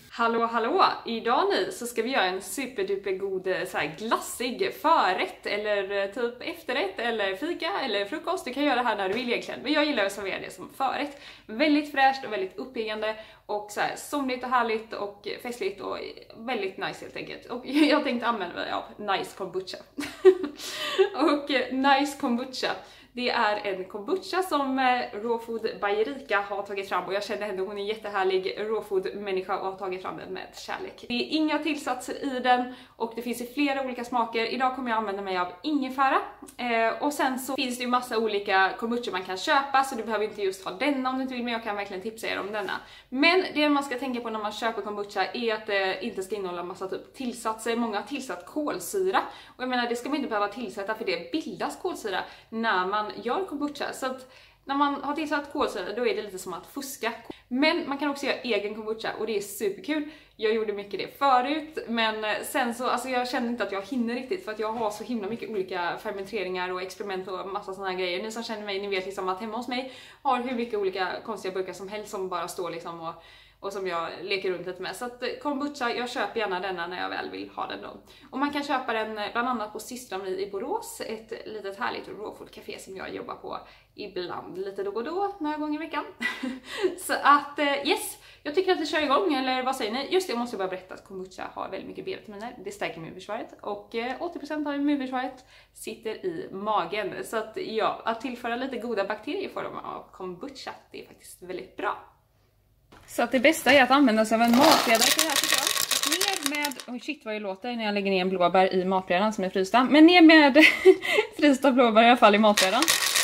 Hallå hallå! Idag nu så ska vi göra en superduper god så här glassig förrätt eller typ efterrätt eller fika eller frukost. Du kan göra det här när du vill egentligen, men jag gillar att servera det som förrätt. Väldigt fräscht och väldigt uppiggande och så här somligt och härligt och festligt och väldigt nice helt enkelt. Och jag tänkte använda mig av Nice Kombucha. Och Nice Kombucha, det är en kombucha som Raw Food by Erika har tagit fram och jag känner henne, hon är en jättehärlig raw food människa och har tagit fram den med kärlek. Det är inga tillsatser i den och det finns i flera olika smaker. Idag kommer jag använda mig av ingefära och sen så finns det ju massa olika kombucha man kan köpa, så du behöver inte just ha denna om du inte vill, men jag kan verkligen tipsa er om denna. Men det man ska tänka på när man köper kombucha är att det inte ska innehålla massa typ tillsatser. Många har tillsatt kolsyra och jag menar det ska man inte behöva tillsätta, för det bildas kolsyra när man gör kombucha, så att när man har tillsatt kolsyra då är det lite som att fuska. Men man kan också göra egen kombucha och det är superkul. Jag gjorde mycket det förut, men sen så, alltså jag känner inte att jag hinner riktigt för att jag har så himla mycket olika fermenteringar och experiment och massa såna här grejer. Ni som känner mig, ni vet liksom att hemma hos mig har hur mycket olika konstiga burkar som helst som bara står liksom och som jag leker runt lite med. Så att kombucha, jag köper gärna denna när jag väl vill ha den då. Och man kan köpa den bland annat på Systran i Borås, ett litet härligt raw food café som jag jobbar på ibland, lite då och då, några gånger i veckan. Så att yes, jag tycker att vi kör igång, eller vad säger ni? Just det, jag måste bara berätta att kombucha har väldigt mycket B-vitaminer, det stärker immunförsvaret och 80% av immunförsvaret sitter i magen. Så att ja, att tillföra lite goda bakterier i form av kombucha, det är faktiskt väldigt bra. Så att det bästa är att använda sig av en matredare för det här tycker jag. Ner med, oj shit vad jag låter när jag lägger ner en blåbär i matredaren som är frysta. Men ner med frysta blåbär i alla fall i matredaren.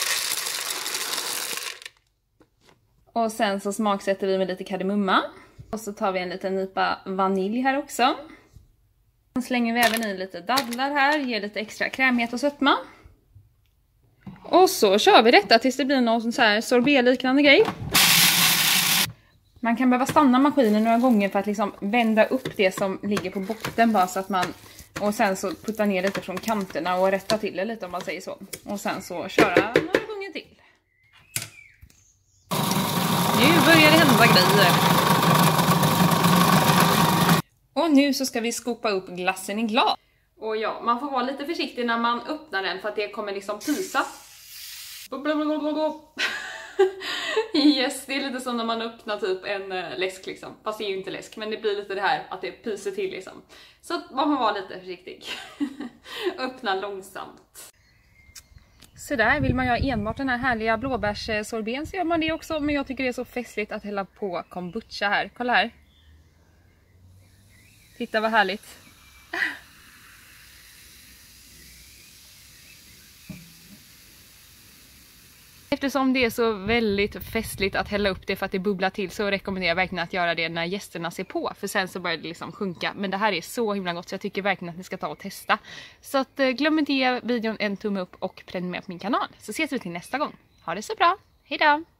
Och sen så smaksätter vi med lite kardemumma. Och så tar vi en liten nypa vanilj här också. Sen slänger vi även i lite dadlar här, ger lite extra krämighet och sötma. Och så kör vi detta tills det blir någon sån här sorbet-liknande grej. Man kan behöva stanna maskinen några gånger för att liksom vända upp det som ligger på botten bara så att man, och sen så putta ner lite från kanterna och rätta till det lite om man säger så. Och sen så köra några gånger till. Nu börjar det hända grejer. Och nu så ska vi skopa upp glassen i glas. Och ja, man får vara lite försiktig när man öppnar den för att det kommer liksom pysa. Yes, det är lite som när man öppnar typ en läsk liksom. Fast det är ju inte läsk, men det blir lite det här att det pyser till liksom. Så att man får vara lite försiktig. Öppna långsamt. Så där, vill man göra enbart den här härliga blåbärssorbeten så gör man det också. Men jag tycker det är så festligt att hälla på kombucha här. Kolla här. Titta vad härligt. Eftersom det är så väldigt festligt att hälla upp det för att det bubblar till, så rekommenderar jag verkligen att göra det när gästerna ser på. För sen så börjar det liksom sjunka. Men det här är så himla gott så jag tycker verkligen att ni ska ta och testa. Så att, glöm inte ge videon en tumme upp och prenumerera på min kanal. Så ses vi till nästa gång. Ha det så bra. Hej då!